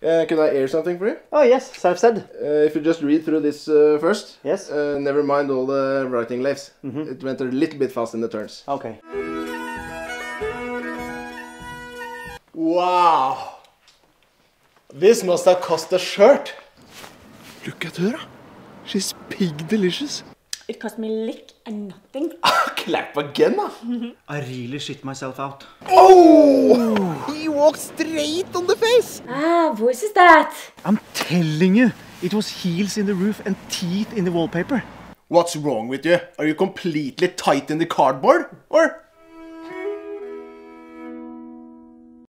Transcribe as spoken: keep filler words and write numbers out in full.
Uh, can I air something for you? Oh, yes, self-said. Uh, if you just read through this uh, first. Yes. Uh, never mind all the writing leaves. Mm-hmm. It went a little bit fast in the turns. Okay. Wow! This must have cost a shirt. Look at her. She's pig delicious. It cost me lick and nothing. Clap again, da. I really shit myself out. Oh! He walked straight on the face. Ah, what is that? I'm telling you, it was heels in the roof and teeth in the wallpaper. What's wrong with you? Are you completely tight in the cardboard? Or